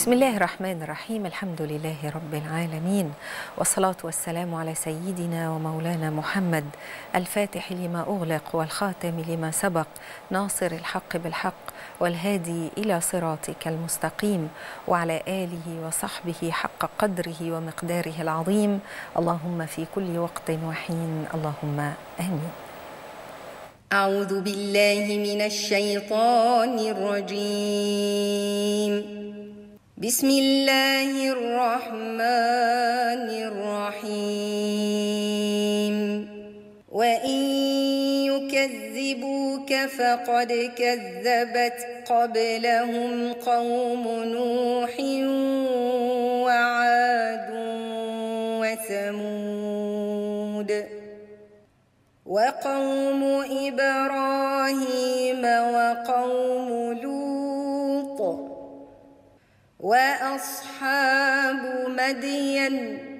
بسم الله الرحمن الرحيم. الحمد لله رب العالمين، والصلاة والسلام على سيدنا ومولانا محمد الفاتح لما أغلق والخاتم لما سبق، ناصر الحق بالحق والهادي إلى صراطك المستقيم، وعلى آله وصحبه حق قدره ومقداره العظيم. اللهم في كل وقت وحين، اللهم آمين. أعوذ بالله من الشيطان الرجيم. بسم الله الرحمن الرحيم. وإن يكذبوك فقد كذبت قبلهم قوم نوح وعاد وثمود وقوم إبراهيم وقوم لوط وأصحاب مدين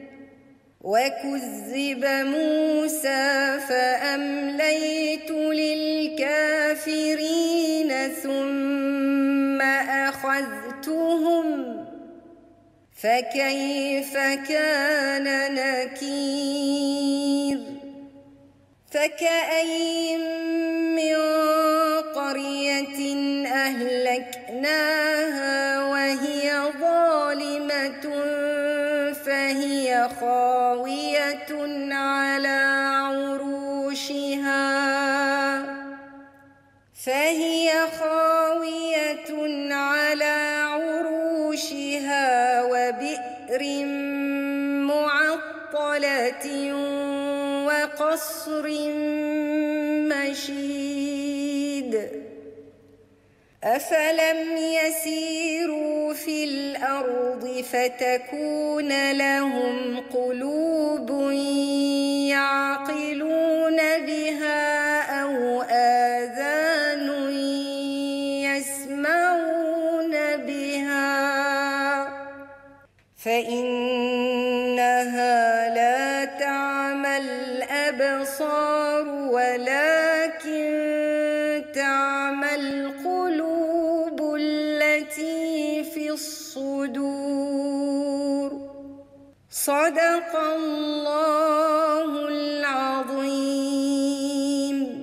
وكذب موسى فأمليت للكافرين ثم أخذتهم فكيف كان نكير. فكأين من قرية أهلكناها وهي ظالمة فهي خاوية على عروشها وبئر معطلة وقصر مشيد. أفلم يسيروا في الأرض فتكون لهم قلوب يعقلون بها أو آذان يسمعون بها فإنها لا تعمى الأبصار ولكن تعمى القلوب التي في الصدور. صدق الله العظيم.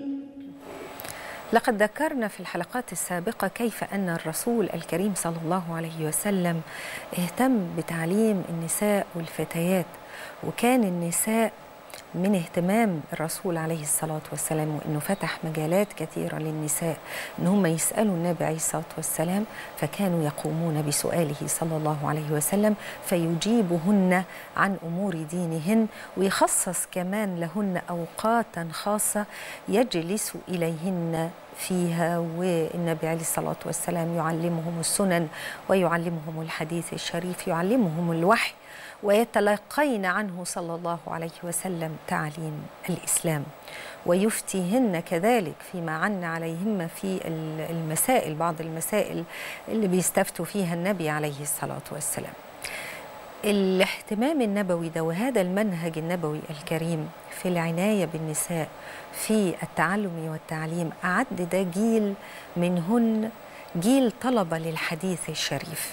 لقد ذكرنا في الحلقات السابقة كيف أن الرسول الكريم صلى الله عليه وسلم اهتم بتعليم النساء والفتيات، وكان النساء من اهتمام الرسول عليه الصلاة والسلام وأنه فتح مجالات كثيرة للنساء أن هم يسألوا النبي عليه الصلاة والسلام، فكانوا يقومون بسؤاله صلى الله عليه وسلم فيجيبهن عن أمور دينهن، ويخصص كمان لهن أوقاتا خاصة يجلس إليهن فيها، والنبي عليه الصلاة والسلام يعلمهم السنن ويعلمهم الحديث الشريف، يعلمهم الوحي، ويتلقين عنه صلى الله عليه وسلم تعليم الإسلام، ويفتيهن كذلك فيما عن عليهن في المسائل، بعض المسائل اللي بيستفتوا فيها النبي عليه الصلاة والسلام. الاهتمام النبوي ده وهذا المنهج النبوي الكريم في العناية بالنساء في التعلم والتعليم أعد ده جيل منهن جيل طلبة للحديث الشريف،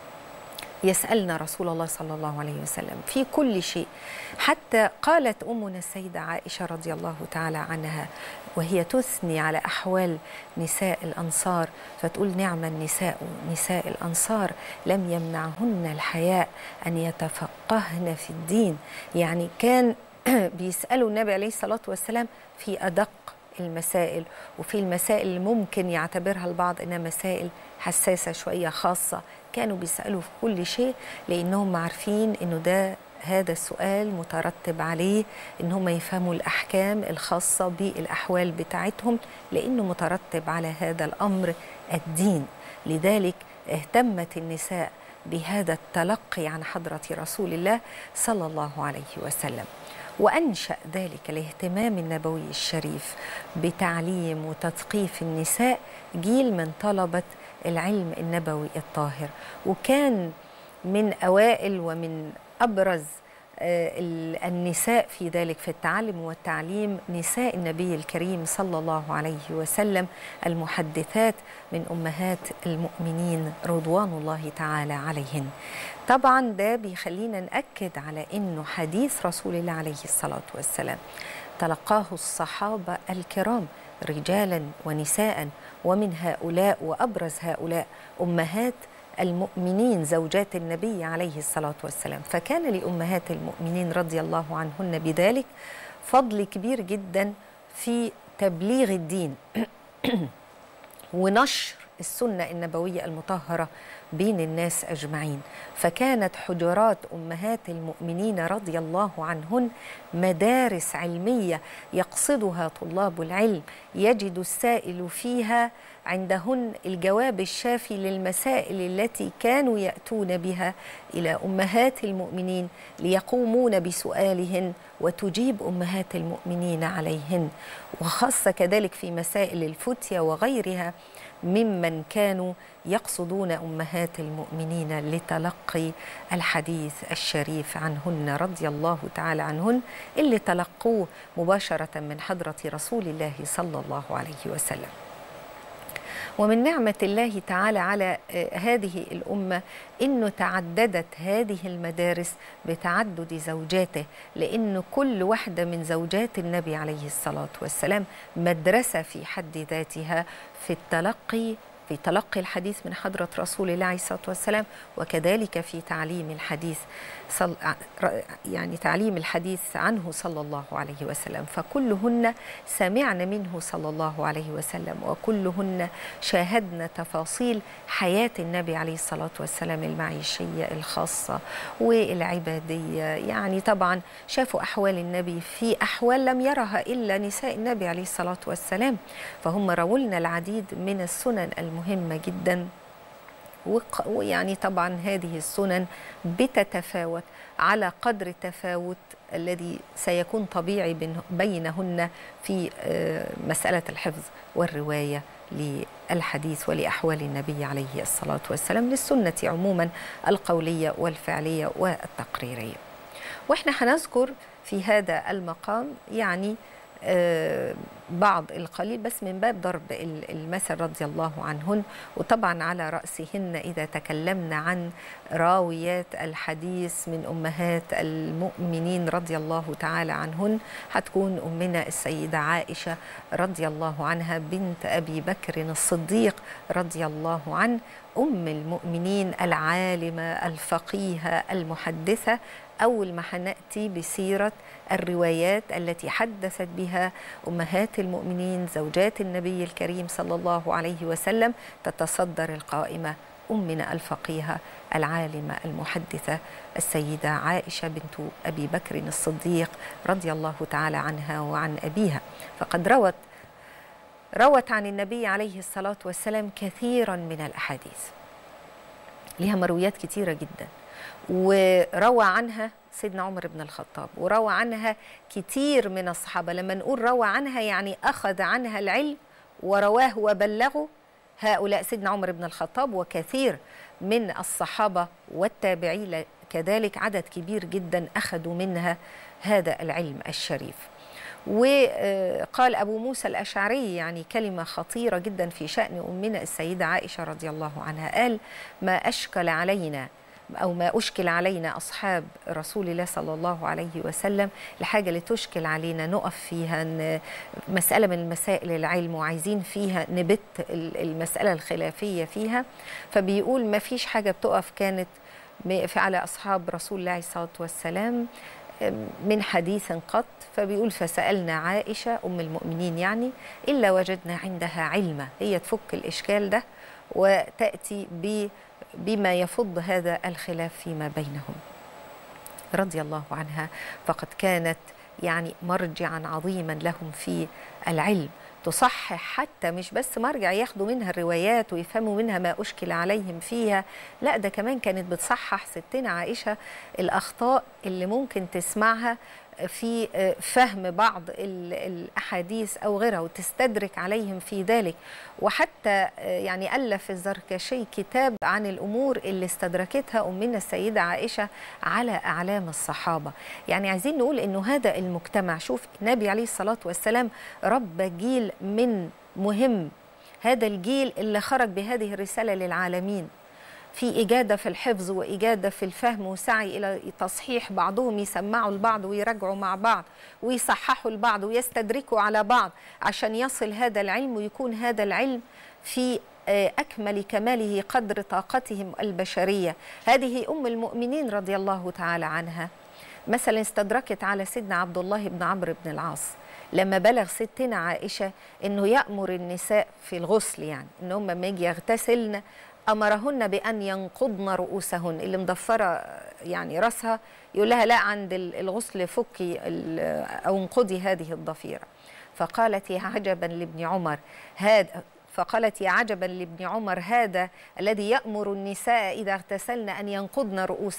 يسألنا رسول الله صلى الله عليه وسلم في كل شيء. حتى قالت أمنا السيدة عائشة رضي الله تعالى عنها وهي تثني على أحوال نساء الأنصار فتقول: نعم النساء نساء الأنصار لم يمنعهن الحياء أن يتفقهن في الدين. يعني كان بيسألوا النبي عليه الصلاة والسلام في أدق المسائل، وفي المسائل اللي ممكن يعتبرها البعض إنها مسائل حساسة شوية خاصة، كانوا بيسألوا في كل شيء لأنهم عارفين إنه هذا السؤال مترتب عليه إن هم يفهموا الأحكام الخاصة بالأحوال بتاعتهم، لأنه مترتب على هذا الأمر الدين. لذلك اهتمت النساء بهذا التلقي عن حضرة رسول الله صلى الله عليه وسلم، وأنشأ ذلك الاهتمام النبوي الشريف بتعليم وتثقيف النساء جيل من طلبة العلم النبوي الطاهر. وكان من أوائل ومن أبرز النساء في ذلك في التعلم والتعليم نساء النبي الكريم صلى الله عليه وسلم المحدثات من أمهات المؤمنين رضوان الله تعالى عليهن. طبعا ده بيخلينا نأكد على أنه حديث رسول الله عليه الصلاة والسلام تلقاه الصحابة الكرام رجالا ونساء، ومن هؤلاء وأبرز هؤلاء أمهات المؤمنين زوجات النبي عليه الصلاة والسلام. فكان لأمهات المؤمنين رضي الله عنهن بذلك فضل كبير جدا في تبليغ الدين ونشر السنة النبوية المطهرة بين الناس أجمعين. فكانت حجرات أمهات المؤمنين رضي الله عنهن مدارس علمية يقصدها طلاب العلم، يجد السائل فيها عندهن الجواب الشافي للمسائل التي كانوا يأتون بها إلى أمهات المؤمنين ليقومون بسؤالهن وتجيب أمهات المؤمنين عليهن، وخاصة كذلك في مسائل الفتية وغيرها ممن كانوا يقصدون أمهات المؤمنين لتلقي الحديث الشريف عنهن رضي الله تعالى عنهن، اللي تلقوه مباشرة من حضرة رسول الله صلى الله عليه وسلم. ومن نعمة الله تعالى على هذه الأمة إنه تعددت هذه المدارس بتعدد زوجاته، لأن كل واحدة من زوجات النبي عليه الصلاة والسلام مدرسة في حد ذاتها في تلقي الحديث من حضرة رسول الله عليه الصلاة والسلام، وكذلك في تعليم الحديث تعليم الحديث عنه صلى الله عليه وسلم. فكلهن سمعن منه صلى الله عليه وسلم، وكلهن شاهدن تفاصيل حياة النبي عليه الصلاة والسلام المعيشية الخاصة والعبادية. يعني طبعا شافوا أحوال النبي في أحوال لم يرها إلا نساء النبي عليه الصلاة والسلام، فهم رووا لنا العديد من السنن المهمة جدا. ويعني طبعا هذه السنن بتتفاوت على قدر التفاوت الذي سيكون طبيعي بينهن في مسألة الحفظ والرواية للحديث ولأحوال النبي عليه الصلاة والسلام، للسنة عموما القولية والفعلية والتقريرية. وإحنا هنذكر في هذا المقام يعني بعض القليل بس من باب ضرب المثل رضي الله عنهن، وطبعا على رأسهن إذا تكلمنا عن راويات الحديث من أمهات المؤمنين رضي الله تعالى عنهن هتكون أمنا السيدة عائشة رضي الله عنها بنت أبي بكر الصديق رضي الله عنه، أم المؤمنين العالمة الفقيهة المحدثة. أول ما هنأتي بسيرة الروايات التي حدثت بها أمهات المؤمنين زوجات النبي الكريم صلى الله عليه وسلم تتصدر القائمة أمنا الفقيهة العالمة المحدثة السيدة عائشة بنت أبي بكر الصديق رضي الله تعالى عنها وعن أبيها. فقد روت عن النبي عليه الصلاة والسلام كثيرا من الأحاديث، لها مرويات كثيرة جدا، وروى عنها سيدنا عمر بن الخطاب، وروى عنها كتير من الصحابة. لما نقول روى عنها يعني أخذ عنها العلم ورواه وبلغه هؤلاء سيدنا عمر بن الخطاب، وكثير من الصحابة والتابعين كذلك عدد كبير جدا أخذوا منها هذا العلم الشريف. وقال أبو موسى الأشعري يعني كلمة خطيرة جدا في شأن أمنا السيدة عائشة رضي الله عنها، قال: ما أشكل علينا أصحاب رسول الله صلى الله عليه وسلم لحاجة لتشكل علينا نقف فيها مسألة من المسائل العلم وعايزين فيها نبت المسألة الخلافية فيها. فبيقول ما فيش حاجة بتقف كانت على أصحاب رسول الله صلى الله عليه وسلم من حديث قط. فبيقول: فسألنا عائشة أم المؤمنين يعني إلا وجدنا عندها علما، هي تفك الإشكال ده وتأتي بما يفض هذا الخلاف فيما بينهم رضي الله عنها. فقد كانت يعني مرجعا عظيما لهم في العلم، تصحح حتى مش بس مرجع ياخدوا منها الروايات ويفهموا منها ما أشكل عليهم فيها، لا ده كمان كانت بتصحح ستنا عائشة الأخطاء اللي ممكن تسمعها في فهم بعض الأحاديث أو غيرها وتستدرك عليهم في ذلك. وحتى يعني ألف الزركشي كتاب عن الأمور اللي استدركتها أمنا السيدة عائشة على أعلام الصحابة. يعني عايزين نقول إنه هذا المجتمع، شوف النبي عليه الصلاة والسلام ربى جيل من مهم، هذا الجيل اللي خرج بهذه الرسالة للعالمين، في إجادة في الحفظ وإجادة في الفهم وسعي إلى تصحيح، بعضهم يسمعوا البعض ويراجعوا مع بعض ويصححوا البعض ويستدركوا على بعض عشان يصل هذا العلم ويكون هذا العلم في أكمل كماله قدر طاقتهم البشرية. هذه أم المؤمنين رضي الله تعالى عنها مثلا استدركت على سيدنا عبد الله بن عمرو بن العاص لما بلغ ستنا عائشة إنه يأمر النساء في الغسل، يعني إنهم لما يجي يغتسلن أمرهن بأن ينقضن رؤوسهن، اللي مضفرة يعني رأسها يقول لها لا، عند الغسل فكي أو انقضي هذه الضفيرة. فقالت يا عجبا لابن عمر هذا الذي يأمر النساء إذا اغتسلن أن ينقضن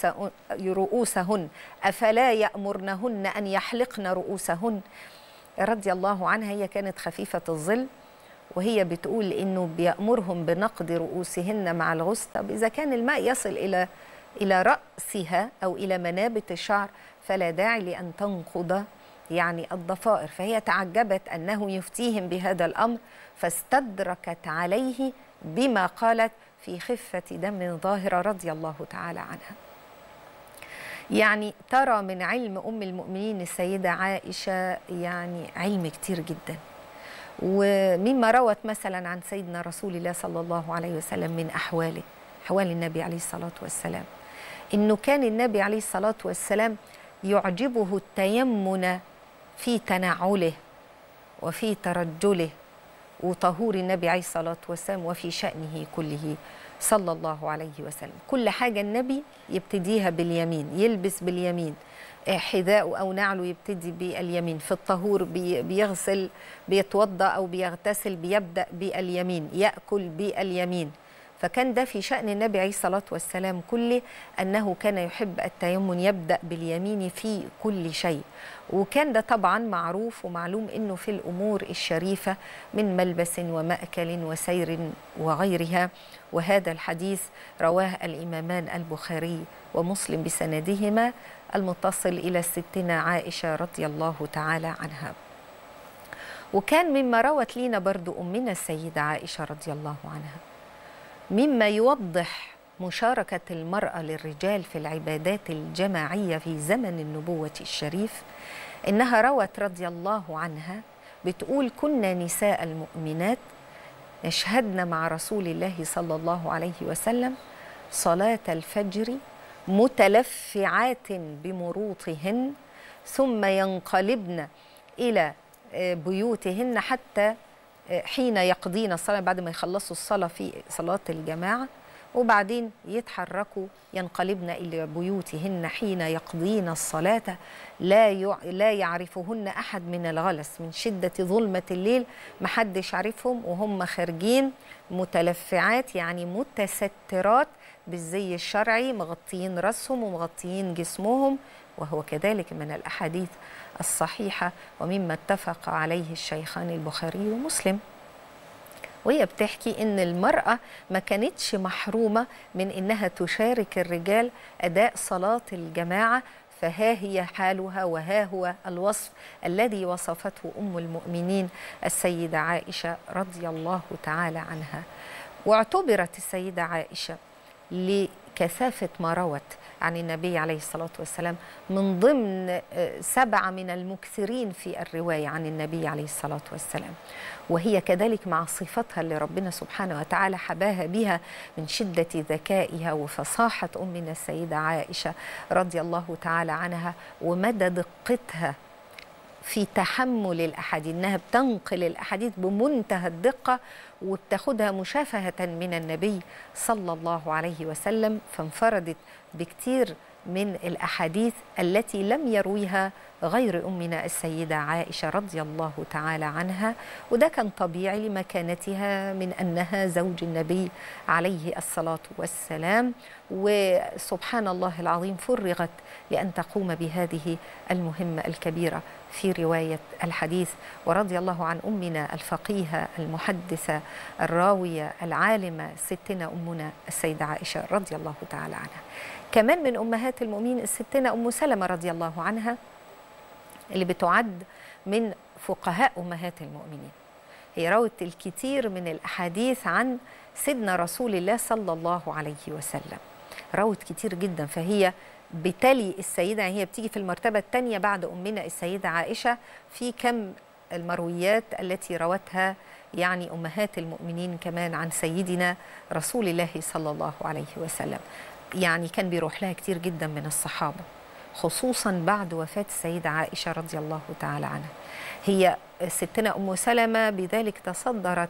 رؤوسهن أفلا يأمرنهن أن يحلقن رؤوسهن؟ رضي الله عنها، هي كانت خفيفة الظل وهي بتقول إنه بيأمرهم بنقض رؤوسهن مع الغسل. طب إذا كان الماء يصل إلى رأسها أو إلى منابت الشعر فلا داعي لأن تنقض يعني الضفائر. فهي تعجبت أنه يفتيهم بهذا الأمر، فاستدركت عليه بما قالت في خفة دم ظاهرة رضي الله تعالى عنها. يعني ترى من علم أم المؤمنين السيدة عائشة يعني علم كتير جدا. ومما روت مثلا عن سيدنا رسول الله صلى الله عليه وسلم من أحوال النبي عليه الصلاة والسلام، إنه كان النبي عليه الصلاة والسلام يعجبه التيمن في تنعله وفي ترجله وطهور النبي عليه الصلاة والسلام وفي شأنه كله صلى الله عليه وسلم. كل حاجة النبي يبتديها باليمين، يلبس باليمين، حذاء أو نعله يبتدي باليمين، في الطهور بيغسل بيتوضأ أو بيغتسل بيبدأ باليمين، يأكل باليمين. فكان ده في شأن النبي عليه الصلاة والسلام كله، أنه كان يحب التيمن يبدأ باليمين في كل شيء. وكان ده طبعا معروف ومعلوم أنه في الأمور الشريفة من ملبس ومأكل وسير وغيرها. وهذا الحديث رواه الإمامان البخاري ومسلم بسندهما المتصل إلى ستنا عائشة رضي الله تعالى عنها. وكان مما روت لنا برضو أمنا السيدة عائشة رضي الله عنها مما يوضح مشاركة المرأة للرجال في العبادات الجماعية في زمن النبوة الشريف، إنها روت رضي الله عنها بتقول كنا نساء المؤمنات يشهدن مع رسول الله صلى الله عليه وسلم صلاة الفجر متلفعات بمروطهن ثم ينقلبن إلى بيوتهن حتى حين يقضين الصلاة، بعد ما يخلصوا الصلاة في صلاة الجماعة، وبعدين يتحركوا ينقلبن إلى بيوتهن حين يقضين الصلاة لا يعرفهن أحد من الغلس، من شدة ظلمة الليل محدش عارفهم وهم خارجين متلفعات يعني متسترات بالزي الشرعي، مغطيين رأسهم ومغطيين جسمهم. وهو كذلك من الأحاديث الصحيحة ومما اتفق عليه الشيخان البخاري ومسلم. وهي بتحكي إن المرأة ما كانتش محرومة من إنها تشارك الرجال أداء صلاة الجماعة، فها هي حالها وها هو الوصف الذي وصفته أم المؤمنين السيدة عائشة رضي الله تعالى عنها. واعتبرت السيدة عائشة لكثافة ما روت عن النبي عليه الصلاة والسلام من ضمن 7 من المكثرين في الرواية عن النبي عليه الصلاة والسلام. وهي كذلك مع صفتها اللي ربنا سبحانه وتعالى حباها بها من شدة ذكائها وفصاحة أمنا السيدة عائشة رضي الله تعالى عنها ومدى دقتها في تحمل الأحاديث، إنها بتنقل الأحاديث بمنتهى الدقة وبتاخدها مشافهة من النبي صلى الله عليه وسلم. فانفردت بكتير من الأحاديث التي لم يرويها غير أمنا السيدة عائشة رضي الله تعالى عنها، وده كان طبيعي لمكانتها من أنها زوج النبي عليه الصلاة والسلام، وسبحان الله العظيم فرغت لأن تقوم بهذه المهمة الكبيرة في رواية الحديث. ورضي الله عن أمنا الفقيهة المحدثة الراوية العالمة ستنا أمنا السيدة عائشة رضي الله تعالى عنها. كمان من أمهات المؤمنين الستنا أم سلمة رضي الله عنها، اللي بتعد من فقهاء أمهات المؤمنين. هي روت الكثير من الأحاديث عن سيدنا رسول الله صلى الله عليه وسلم، روت كتير جدا، فهي بتلي السيدة، يعني هي بتيجي في المرتبة الثانية بعد أمنا السيدة عائشة في كم المرويات التي روتها يعني أمهات المؤمنين كمان عن سيدنا رسول الله صلى الله عليه وسلم. يعني كان بيروح لها كتير جدا من الصحابة، خصوصا بعد وفاة السيدة عائشة رضي الله تعالى عنها. هي ستنا أم سلمة بذلك تصدرت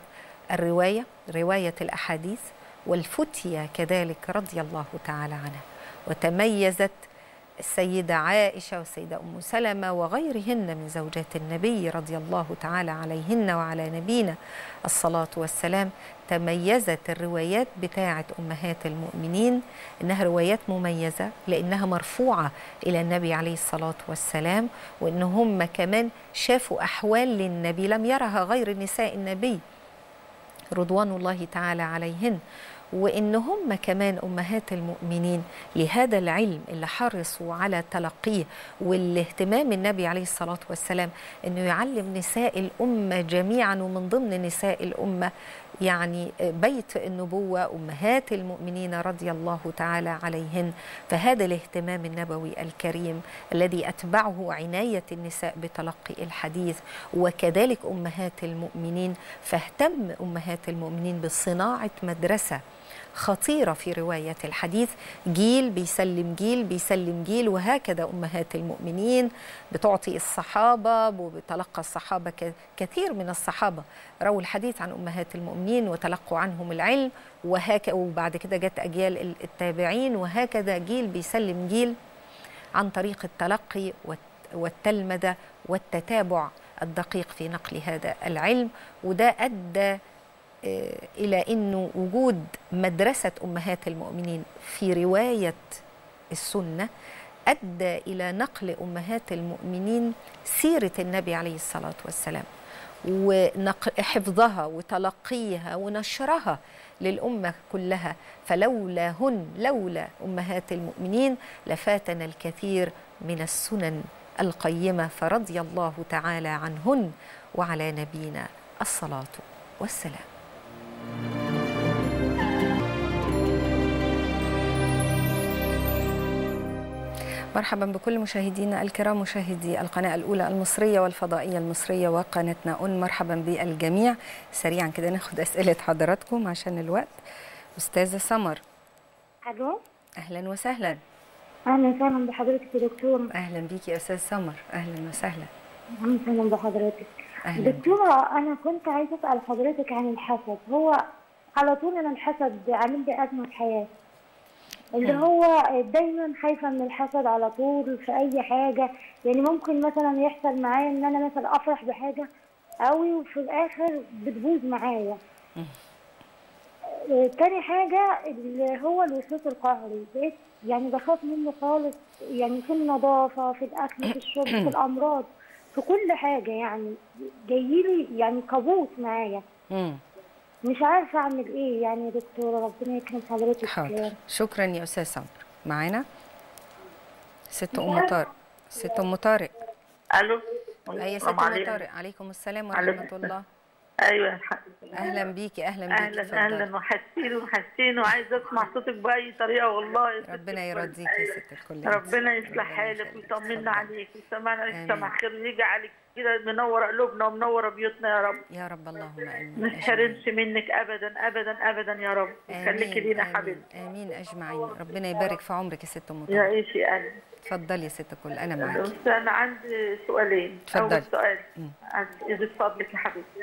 رواية الأحاديث والفتية كذلك رضي الله تعالى عنها. وتميزت السيدة عائشة والسيدة أم سلمة وغيرهن من زوجات النبي رضي الله تعالى عليهن وعلى نبينا الصلاة والسلام، تميزت الروايات بتاعة أمهات المؤمنين إنها روايات مميزة لأنها مرفوعة إلى النبي عليه الصلاة والسلام، وإن هم كمان شافوا أحوال للنبي لم يرها غير نساء النبي رضوان الله تعالى عليهن، وإن هم كمان أمهات المؤمنين لهذا العلم اللي حرصوا على تلقيه والاهتمام النبي عليه الصلاة والسلام أنه يعلم نساء الأمة جميعا، ومن ضمن نساء الأمة يعني بيت النبوة أمهات المؤمنين رضي الله تعالى عليهن. فهذا الاهتمام النبوي الكريم الذي أتبعه عناية النساء بتلقي الحديث وكذلك أمهات المؤمنين، فاهتم أمهات المؤمنين بصناعة مدرسة خطيرة في رواية الحديث، جيل بيسلم جيل بيسلم جيل، وهكذا أمهات المؤمنين بتعطي الصحابة وبتلقى الصحابة. كثير من الصحابة رووا الحديث عن أمهات المؤمنين وتلقوا عنهم العلم، وبعد كده جت أجيال التابعين، وهكذا جيل بيسلم جيل عن طريق التلقي والتلمذة والتتابع الدقيق في نقل هذا العلم. وده أدى إلى أنه وجود مدرسة أمهات المؤمنين في رواية السنة أدى إلى نقل أمهات المؤمنين سيرة النبي عليه الصلاة والسلام، وحفظها وتلقيها ونشرها للأمة كلها. فلولا أمهات المؤمنين لفاتنا الكثير من السنن القيمة، فرضي الله تعالى عنهن وعلى نبينا الصلاة والسلام. مرحبا بكل مشاهدينا الكرام، مشاهدي القناة الأولى المصرية والفضائية المصرية وقناتنا مرحبا بالجميع. سريعا كده ناخد أسئلة حضراتكم عشان الوقت. أستاذة سمر. الو. أهلا وسهلا. اهلا وسهلا بحضرتك يا دكتور. أهلا بيكي يا أستاذ سمر، أهلا وسهلا. اهلا وسهلا بحضرتك. أهلا. دكتورة أنا كنت عايزة أسأل حضرتك عن الحسد. هو على طول أنا الحسد عامل لي أزمة حياة، اللي هو دايما خايفة من الحسد على طول في أي حاجة. يعني ممكن مثلا يحصل معايا إن أنا مثلا أفرح بحاجة قوي وفي الآخر بتبوظ معايا. تاني حاجة اللي هو الوسواس القهري، بقيت يعني بخاف منه خالص، يعني في النظافة، في الأكل، في الشرب، في الأمراض، في كل حاجة. يعني جايلي يعني كابوس معايا. مش عارفة أعمل إيه يعني يا دكتورة، ربنا يكرم حضرتك. حاضر، شكرا يا أستاذ سمر. معانا ست أم طارق. ست أم طارق. ألو. أي ست أم طارق. عليكم السلام ورحمة الله. ايوه اهلا بيكي. اهلا وحشتيني وعايزه اسمع صوتك باي طريقه والله. ربنا يرضيك يا ست الكل. ربنا يصلح حالك ويطمنا عليك ويسمعنا عليك سمع خير ويجي عليك كده منور قلوبنا ومنور بيوتنا يا رب. يا رب اللهم امين. ما نحرمش منك ابدا ابدا ابدا يا رب. خليكي لينا حبيبتي. امين اجمعين. ربنا يبارك في عمرك يا ست ام طارق. يعيشي قلبي. اتفضلي يا ست الكل انا معاكي. انا عندي سؤالين. اتفضلي. اول سؤال يزيد فضلك يا حبيبتي.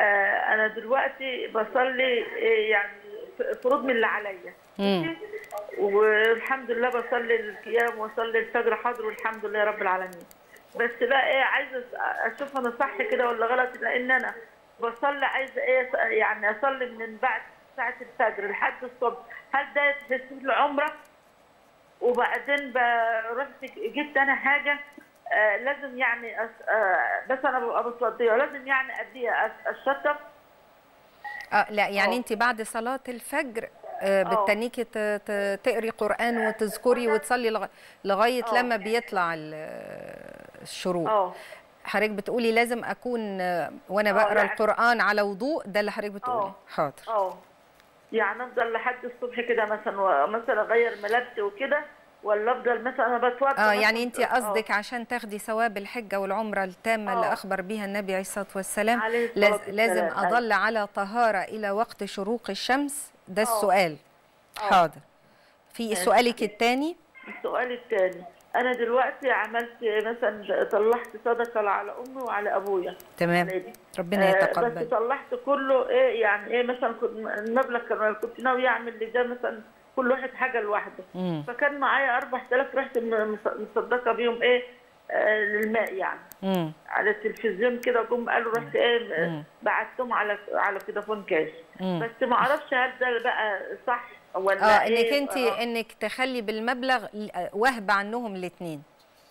انا دلوقتي بصلي يعني فروض من اللي عليا. والحمد لله بصلي القيام واصلي الفجر حاضر والحمد لله رب العالمين. بس بقى ايه عايزه اشوف انا صح كده ولا غلط، لان انا بصلي عايزه ايه يعني اصلي من بعد ساعه الفجر لحد الصبح. هل ده تفسير العمره؟ وبعدين رحت جبت انا حاجه لازم يعني بس انا ببقى بصليها لازم يعني اديها الشطه. لا يعني انت بعد صلاه الفجر بتنيكي تقري قران وتذكري وتصلي لغايه لما بيطلع الشروق. حضرتك بتقولي لازم اكون وانا بقرا القران على وضوء، ده اللي حضرتك بتقولي؟ حاضر. يعني افضل لحد الصبح كده مثلا اغير ملابسي وكده، ولا افضل مثلا انا بتوضا؟ يعني انت قصدك عشان تاخدي ثواب الحجه والعمره التامه اللي اخبر بها النبي عليه الصلاه والسلام لازم اظل على طهاره الى وقت شروق الشمس، ده السؤال. حاضر. في سؤالك الثاني؟ السؤال الثاني، انا دلوقتي عملت مثلا طلعت صدقه على امي وعلى ابويا. تمام. ربنا يتقبل. بس طلعت كله ايه يعني ايه مثلا المبلغ كنت ناوي اعمل لده مثلا كل واحد حاجه لوحده. فكان معايا 4000 رحت مصدقه بيهم ايه للماء يعني. على التلفزيون كده جم قالوا رحت ايه بعتهم على تليفون كاش. بس ما اعرفش هل ده بقى صح ولا انك انت انك تخلي بالمبلغ وهب عنهم الاثنين.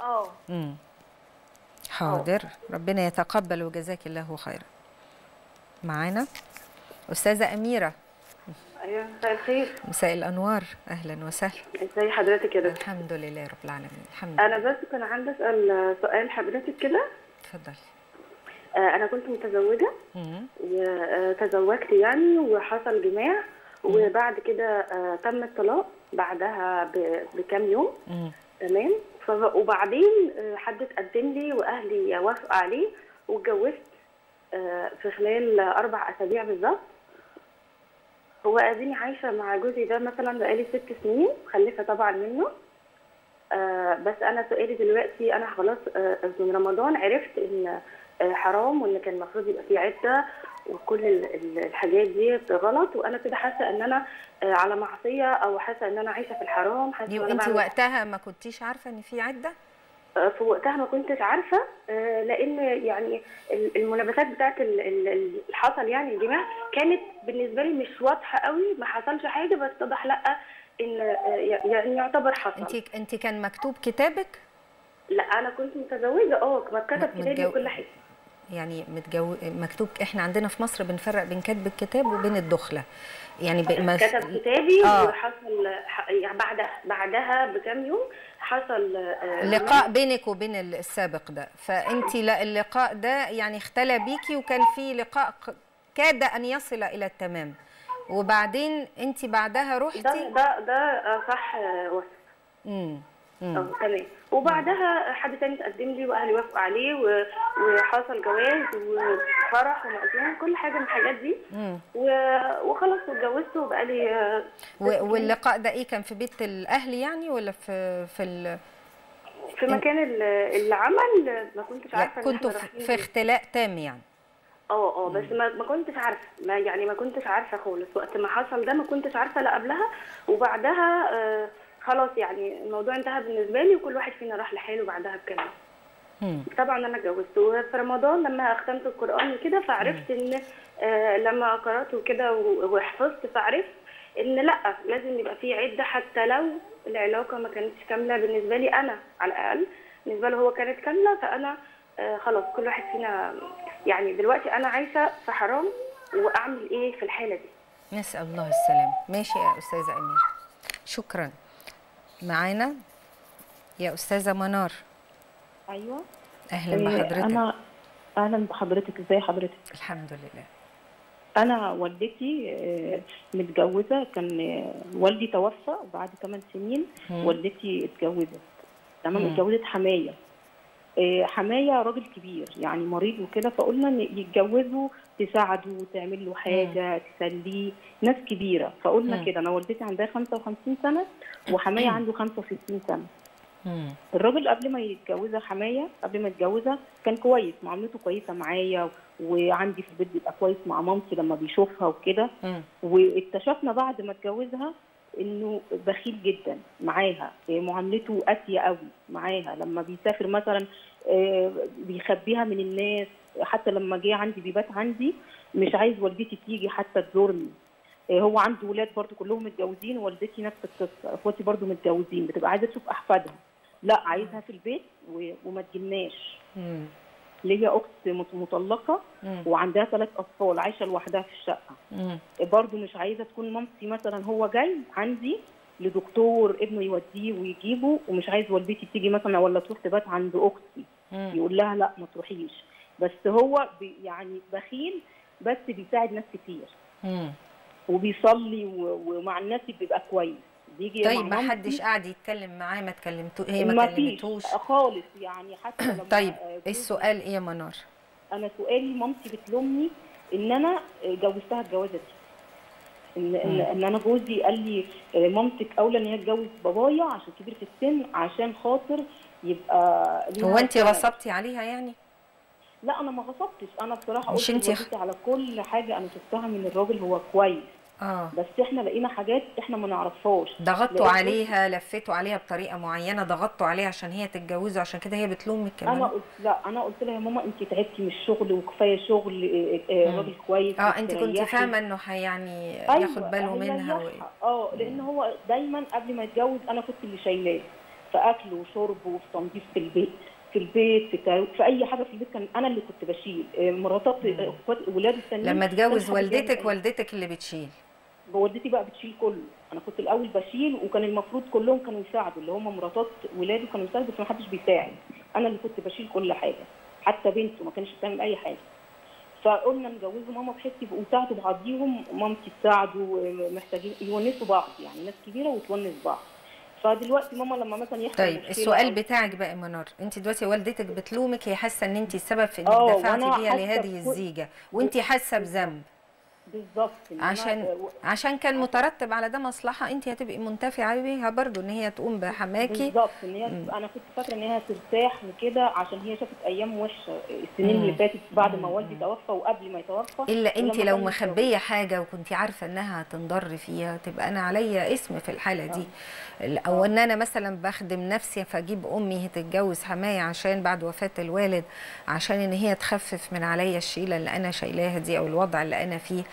حاضر. ربنا يتقبل وجزاك الله خيرا. معانا استاذه اميره. ايوه مساء الخير. مساء الانوار، اهلا وسهلا. ازي حضرتك كده؟ الحمد لله رب العالمين. الحمد لله. انا بس كان عندي اسال سؤال حضرتك كده. اتفضلي. انا كنت متزوجه وتزوجت يعني وحصل جماع وبعد كده تم الطلاق بعدها بكام يوم. تمام. وبعدين حد اتقدم لي واهلي وافقوا عليه واتجوزت في خلال 4 أسابيع بالظبط. هو اديني عايشه مع جوزي ده مثلا بقالي 6 سنين، مخلفه طبعا منه. بس انا سؤالي دلوقتي، انا خلاص من رمضان عرفت ان حرام وان كان المفروض يبقى في عده وكل الحاجات دي غلط، وانا كده حاسه ان انا على معصيه او حاسه ان انا عايشه في الحرام. حاسه انت وقتها ما كنتيش عارفه ان في عده؟ في وقتها ما كنتش عارفه، لان يعني الملابسات بتاعت اللي حصل يعني الجماع كانت بالنسبه لي مش واضحه قوي، ما حصلش حاجه بس اتضح لا ان يعني يعتبر حصل. انت كان مكتوب كتابك؟ لا انا كنت متزوجه كتب كتابي وكل حاجه. يعني مكتوب. احنا عندنا في مصر بنفرق بين كتب الكتاب وبين الدخله. يعني كتب كتابي وحصل يعني بعدها بكام يوم حصل لقاء بينك وبين السابق ده، فانت اللقاء ده يعني اختلى بيكي وكان في لقاء كاد ان يصل الى التمام، وبعدين انت بعدها رحتي. ده صح وصف. تمام. وبعدها حد تاني تقدم لي واهلي وافقوا عليه وحصل جواز وفرح ومأذون كل حاجه من الحاجات دي. وخلاص اتجوزت وبقالي واللقاء ده ايه كان في بيت الاهل يعني ولا في مكان العمل؟ ما كنتش عارفه. كنتوا في اختلاء تام يعني؟ بس ما كنتش عارفه، ما كنتش عارفه خالص وقت ما حصل ده، ما كنتش عارفه لا قبلها وبعدها. خلاص يعني الموضوع انتهى بالنسبه لي وكل واحد فينا راح لحاله بعدها بكام. طبعا انا اتجوزت وفي رمضان لما ختمت القران وكده فعرفت ان لما قراته كده وحفظت فعرفت ان لا لازم يبقى في عده حتى لو العلاقه ما كانتش كامله بالنسبه لي انا، على الاقل بالنسبه له هو كانت كامله. فانا خلاص كل واحد فينا يعني دلوقتي انا عايشه في حرام واعمل ايه في الحاله دي؟ نسال الله السلامه. ماشي يا استاذه اميره، شكرا. معانا يا استاذه منار. ايوه اهلا بحضرتك. اهلا بحضرتك. ازي حضرتك؟ الحمد لله. انا والدتي متجوزه، كان والدي توفى بعد 8 سنين. والدتي اتجوزت. تمام. اتجوزت حمايه راجل كبير يعني مريض وكده، فقلنا ان يتجوزوا تساعده وتعمل له حاجه تسليه، ناس كبيره. فقلنا كده. انا والدتي عندها 55 سنه وحمايه عنده 65 سنه. الراجل قبل ما يتجوزها حمايه قبل ما يتجوزها كان كويس، معاملته كويسه معايا، وعندي في البيت بيبقى كويس مع مامتي لما بيشوفها وكده. واكتشفنا بعد ما اتجوزها انه بخيل جدا معاها، معاملته قاسيه قوي معاها. لما بيسافر مثلا بيخبيها من الناس، حتى لما جه عندي بيبات عندي مش عايز والدتي تيجي حتى تزورني. هو عنده ولاد برضو كلهم متجوزين، والدتي نفس القصه، اخواتي برضو متجوزين، بتبقى عايزه تشوف احفادها، لا عايزها في البيت وما تجيلناش. ليا اخت مطلقه وعندها 3 اطفال عايشه لوحدها في الشقه، برضو مش عايزه تكون مامتي مثلا هو جاي عندي لدكتور ابنه يوديه ويجيبه، ومش عايز والدتي تيجي مثلا ولا تروح تبات عند اختي، يقول لها لا ما تروحيش. بس هو يعني بخيل، بس بيساعد ناس كتير وبيصلي ومع الناس بيبقى كويس. بيجي طيب ما حدش قاعد يتكلم معاه؟ ما كلمتوش؟ هي ما كلمتوش خالص يعني حتى لما طيب السؤال ايه يا منار؟ انا سؤالي مامتي بتلومني ان انا جوزتها الجوازه دي، ان انا جوزي قال لي مامتك اولى ان هي تتجوز بابايا عشان كبير في السن، عشان خاطر يبقى. هو انت غصبتي عليها يعني؟ لا انا ما غصبتش، انا بصراحه قلت لوالدتي على كل حاجه انا شفتها من الراجل هو كويس. بس احنا لقينا حاجات احنا ما نعرفهاش. ضغطتوا عليها، لفيتوا عليها بطريقه معينه، ضغطتوا عليها عشان هي تتجوزه، عشان كده هي بتلومك كمان. انا قلت لها يا ماما انت تعبتي من الشغل وكفايه شغل، راجل كويس. انت كنت فاهمه انه يعني ياخد باله منها لان هو دايما قبل ما يتجوز انا كنت اللي شايلاه في اكل وشرب وفي تنظيف في البيت في اي حاجه في البيت، كان انا اللي كنت بشيل. مراتات ولاد التانيين لما اتجوز والدتك اللي بتشيل؟ والدتي بقى بتشيل كله. انا كنت الاول بشيل، وكان المفروض كلهم كانوا يساعدوا، اللي هم مراتات ولاده كانوا يساعدوا، بس ما حدش بيساعد. انا اللي كنت بشيل كل حاجه، حتى بنته ما كانش بتعمل اي حاجه. فقلنا نجوزوا ماما بحيث يبقوا يساعدوا بعضيهم، مامتي تساعدوا، محتاجين يونسوا بعض، يعني ناس كبيره وتونس بعض. فدلوقتي ماما لما مثلا يحصل طيب السؤال بتاعك بقى منار، انت دلوقتي والدتك بتلومك، هي حاسه ان انت السبب في انك دفعتي بيها لهذه الزيجه، وانت حاسه بذنب. بالظبط. عشان كان مترتب على ده مصلحه انت هتبقي منتفعه بيها برضو، ان هي تقوم بحماكي. بالظبط، ان هي انا كنت فاكره ان هي ترتاح وكده، عشان هي شافت ايام وحشه السنين اللي فاتت بعد ما والدي توفى وقبل ما يتوفى. الا انت لو مخبيه حاجه وكنت عارفه انها هتنضر فيها، تبقى انا عليا اسم في الحاله دي. او ان انا مثلا بخدم نفسي فاجيب امي تتجوز حمايه عشان بعد وفاه الوالد، عشان ان هي تخفف من عليا الشيله اللي انا شايلاها دي او الوضع اللي انا فيه.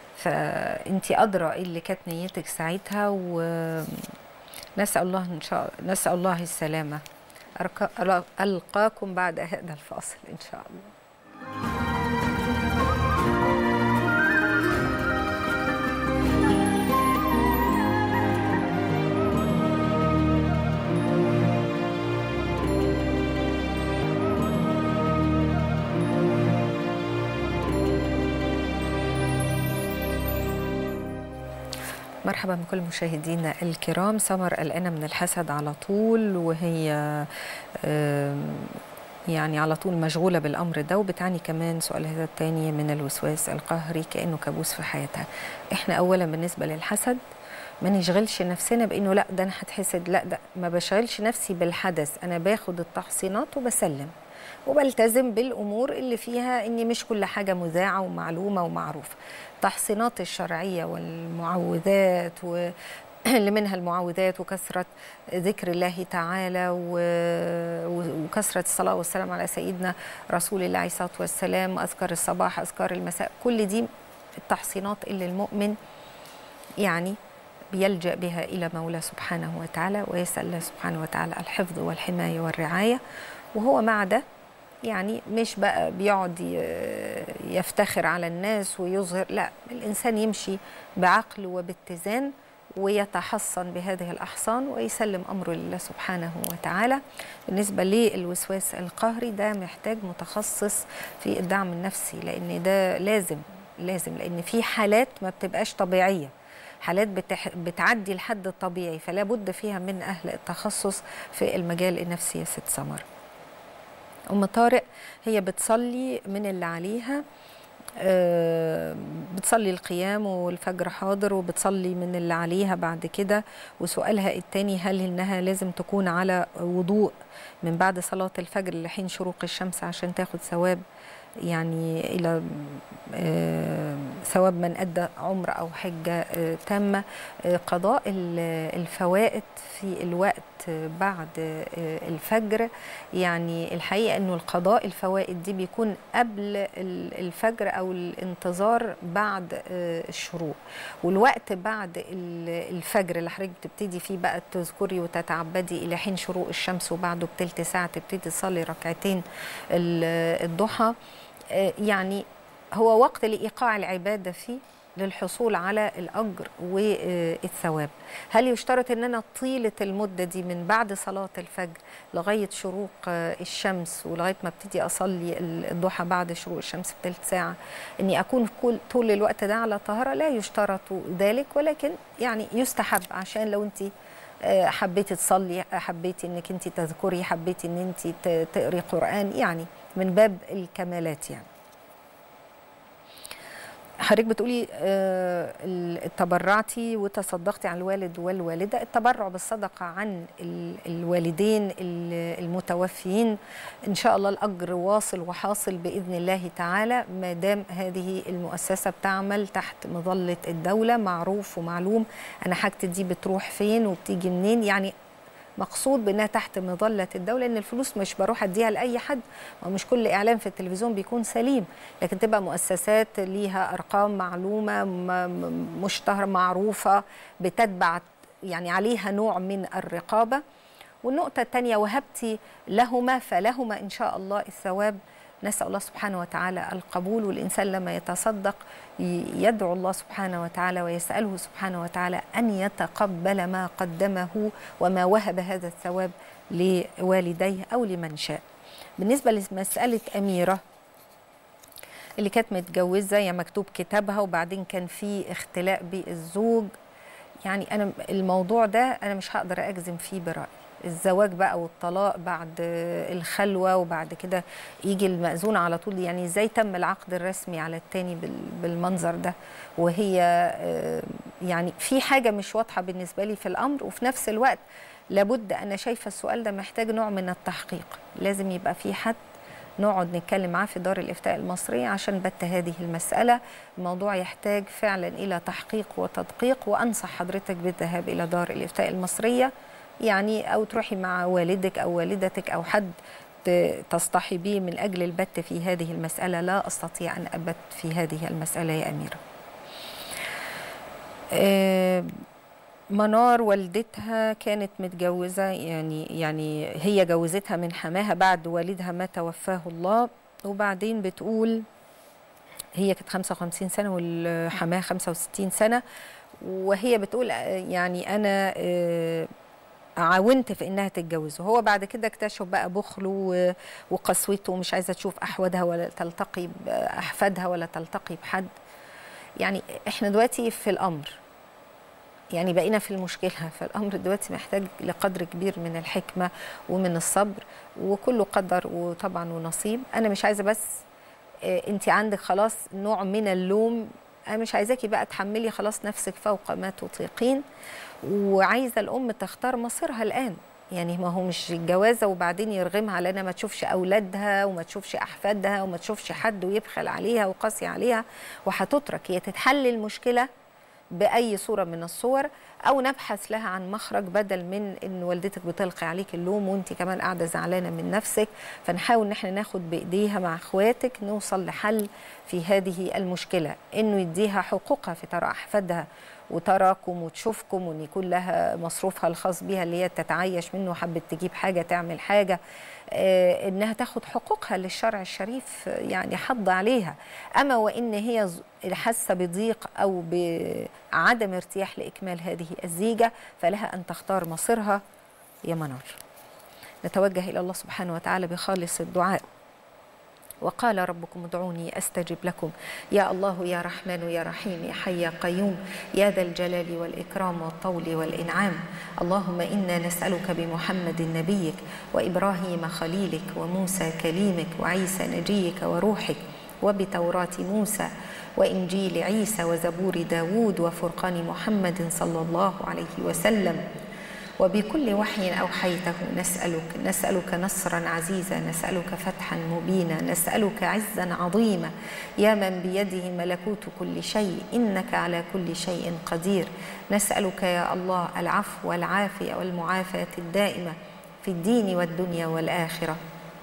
فانت ادرى ايه اللي كانت نيتك ساعتها، ونسال الله السلامه. القاكم بعد هذا الفاصل ان شاء الله. مرحبا بكل مشاهدينا الكرام. سمر قلقانه من الحسد على طول، وهي يعني على طول مشغوله بالامر ده، وبتعني كمان سؤالها الثاني من الوسواس القهري كانه كابوس في حياتها. احنا اولا بالنسبه للحسد ما نشغلش نفسنا بانه لا ده انا هتحسد، لا ده ما بشغلش نفسي بالحدث، انا باخد التحصينات وبسلم وبلتزم بالامور اللي فيها اني مش كل حاجه مذاعه ومعلومه ومعروفه. التحصينات الشرعيه والمعوذات اللي منها المعوذات وكثره ذكر الله تعالى وكثره الصلاه والسلام على سيدنا رسول الله عليه الصلاه والسلام، اذكار الصباح اذكار المساء، كل دي التحصينات اللي المؤمن يعني بيلجأ بها الى مولاه سبحانه وتعالى، ويسأل الله سبحانه وتعالى الحفظ والحمايه والرعايه. وهو مع ده يعني مش بقى بيقعد يفتخر على الناس ويظهر، لا، الإنسان يمشي بعقل وباتزان ويتحصن بهذه الأحصان ويسلم أمره لله سبحانه وتعالى. بالنسبة للوسواس القهري ده محتاج متخصص في الدعم النفسي، لأن ده لازم لأن في حالات ما بتبقاش طبيعية، حالات بتعدي الحد الطبيعي، فلا بد فيها من أهل التخصص في المجال النفسي يا ست سمر. أم طارق هي بتصلي من اللي عليها، بتصلي القيام والفجر حاضر، وبتصلي من اللي عليها بعد كده. وسؤالها الثاني هل إنها لازم تكون على وضوء من بعد صلاة الفجر لحين شروق الشمس عشان تاخد ثواب يعني إلى ثواب من أدى عمرة أو حجة تامة. قضاء الفوائد في الوقت بعد الفجر، يعني الحقيقة أنه القضاء الفوائد دي بيكون قبل الفجر أو الانتظار بعد الشروق، والوقت بعد الفجر اللي حضرتك بتبتدي فيه بقى تذكري وتتعبدي إلى حين شروق الشمس، وبعده بتلت ساعة تبتدي تصلي ركعتين الضحى، يعني هو وقت لإيقاع العبادة فيه للحصول على الأجر والثواب. هل يشترط أن أنا طيلة المدة دي من بعد صلاة الفجر لغاية شروق الشمس ولغاية ما ابتدي أصلي الضحى بعد شروق الشمس بثلث ساعة أني أكون طول الوقت ده على طهارة؟ لا يشترط ذلك، ولكن يعني يستحب عشان لو أنت حبيتي تصلي، حبيتي أنك أنت تذكري، حبيتي أن أنت تقري قرآن، يعني من باب الكمالات. يعني حضرتك بتقولي تبرعتي وتصدقتي عن الوالد والوالدة. التبرع بالصدقة عن الوالدين المتوفيين إن شاء الله الأجر واصل وحاصل بإذن الله تعالى، ما دام هذه المؤسسة بتعمل تحت مظلة الدولة، معروف ومعلوم أنا حاجتي دي بتروح فين وبتيجي منين. يعني مقصود بأنها تحت مظلة الدولة، إن الفلوس مش بروح أديها لأي حد، ومش كل إعلام في التلفزيون بيكون سليم، لكن تبقى مؤسسات ليها أرقام معلومة مشتهرة معروفة بتتبع، يعني عليها نوع من الرقابة. والنقطة الثانية، وهبتي لهما فلهما إن شاء الله الثواب. نسأل الله سبحانه وتعالى القبول، والإنسان لما يتصدق يدعو الله سبحانه وتعالى ويسأله سبحانه وتعالى أن يتقبل ما قدمه وما وهب هذا الثواب لوالديه أو لمن شاء. بالنسبة لمسألة أميرة اللي كانت متجوزة، يعني مكتوب كتابها وبعدين كان في اختلاء بالزوج، يعني أنا الموضوع ده أنا مش هقدر أجزم فيه برأيي. الزواج بقى والطلاق بعد الخلوة وبعد كده يجي المأذون على طول، يعني ازاي تم العقد الرسمي على التاني بالمنظر ده؟ وهي يعني في حاجة مش واضحة بالنسبة لي في الأمر، وفي نفس الوقت لابد، أنا شايفة السؤال ده محتاج نوع من التحقيق، لازم يبقى في حد نقعد نتكلم معاه في دار الإفتاء المصرية عشان بت هذه المسألة. الموضوع يحتاج فعلا إلى تحقيق وتدقيق، وأنصح حضرتك بالذهاب إلى دار الإفتاء المصرية، يعني أو تروحي مع والدك أو والدتك أو حد تصطحبيه من أجل البت في هذه المسألة. لا أستطيع أن أبت في هذه المسألة يا أميرة. منار والدتها كانت متجوزة، يعني هي جوزتها من حماها بعد والدها ما توفاه الله، وبعدين بتقول هي كانت 55 سنة والحماها 65 سنة، وهي بتقول يعني أنا عاونت في انها تتجوز، وهو بعد كده اكتشف بقى بخله وقسوته ومش عايزه تشوف احوادها ولا تلتقي باحفادها ولا تلتقي بحد. يعني احنا دلوقتي في الامر، يعني بقينا في المشكله، فالامر دلوقتي محتاج لقدر كبير من الحكمه ومن الصبر، وكله قدر وطبعا ونصيب. انا مش عايزه بس انت عندك خلاص نوع من اللوم، انا مش عايزاكي بقى تحملي خلاص نفسك فوق ما تطيقين، وعايزه الام تختار مصيرها الان. يعني ما هو مش الجوازه وبعدين يرغمها على انها ما تشوفش اولادها وما تشوفش احفادها وما تشوفش حد ويبخل عليها وقاسي عليها وهتترك. هي تتحل المشكله باي صوره من الصور، او نبحث لها عن مخرج بدل من ان والدتك بتلقي عليك اللوم وانت كمان قاعده زعلانه من نفسك. فنحاول ان احنا ناخد بايديها مع اخواتك نوصل لحل في هذه المشكله، انه يديها حقوقها في ترى احفادها وتراكم وتشوفكم، وان يكون لها مصروفها الخاص بها اللي هي تتعايش منه، حبت تجيب حاجه تعمل حاجه، انها تاخد حقوقها للشرع الشريف يعني حض عليها. اما وان هي حاسه بضيق او بعدم ارتياح لاكمال هذه الزيجه، فلها ان تختار مصيرها يا منار. نتوجه الى الله سبحانه وتعالى بخالص الدعاء. وقال ربكم ادعوني أستجب لكم، يا الله يا رحمن يا رحيم يا حي يا قيوم يا ذا الجلال والإكرام والطول والإنعام. اللهم إنا نسألك بمحمد نبيك وإبراهيم خليلك وموسى كليمك وعيسى نجيك وروحك وبتوراة موسى وإنجيل عيسى وزبور داود وفرقان محمد صلى الله عليه وسلم وبكل وحي أوحيته نسألك نصرا عزيزا، نسألك فتحا مبينا، نسألك عزا عظيما يا من بيده ملكوت كل شيء، إنك على كل شيء قدير. نسألك يا الله العفو والعافية والمعافاة الدائمة في الدين والدنيا والآخرة.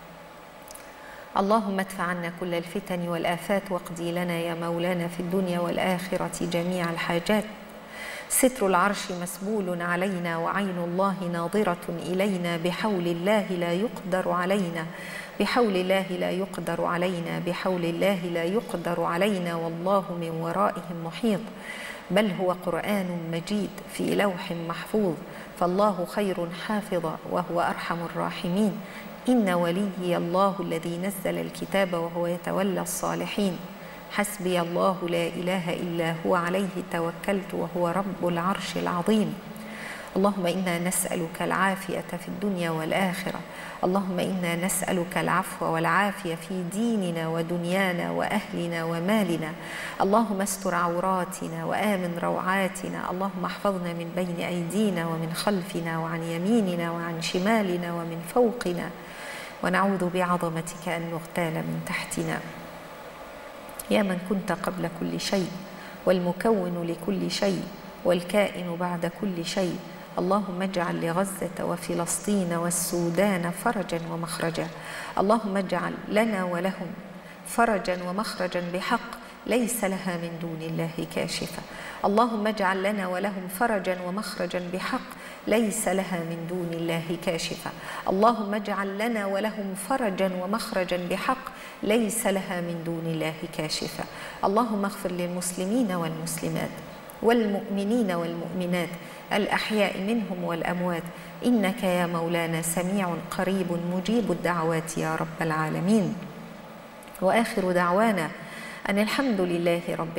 اللهم ادفع عنا كل الفتن والآفات واقضي لنا يا مولانا في الدنيا والآخرة جميع الحاجات. ستر العرش مسبول علينا وعين الله ناظرة إلينا، بحول الله لا يقدر علينا، بحول الله لا يقدر علينا، بحول الله لا يقدر علينا، والله من ورائهم محيط. بل هو قرآن مجيد في لوح محفوظ، فالله خير حافظا وهو أرحم الراحمين. إن وليي الله الذي نزل الكتاب وهو يتولى الصالحين. حسبي الله لا إله إلا هو عليه توكلت وهو رب العرش العظيم. اللهم إنا نسألك العافية في الدنيا والآخرة. اللهم إنا نسألك العفو والعافية في ديننا ودنيانا وأهلنا ومالنا. اللهم استر عوراتنا وآمن روعاتنا. اللهم احفظنا من بين أيدينا ومن خلفنا وعن يميننا وعن شمالنا ومن فوقنا، ونعوذ بعظمتك أن نغتال من تحتنا. يا من كنت قبل كل شيء والمكون لكل شيء والكائن بعد كل شيء، اللهم اجعل لغزة وفلسطين والسودان فرجا ومخرجا. اللهم اجعل لنا ولهم فرجا ومخرجا بحق ليس لها من دون الله كاشفة. اللهم اجعل لنا ولهم فرجا ومخرجا بحق ليس لها من دون الله كاشفة. اللهم اجعل لنا ولهم فرجا ومخرجا بحق ليس لها من دون الله كاشفة. اللهم اغفر للمسلمين والمسلمات والمؤمنين والمؤمنات الأحياء منهم والأموات، إنك يا مولانا سميع قريب مجيب الدعوات يا رب العالمين. وآخر دعوانا أن الحمد لله رب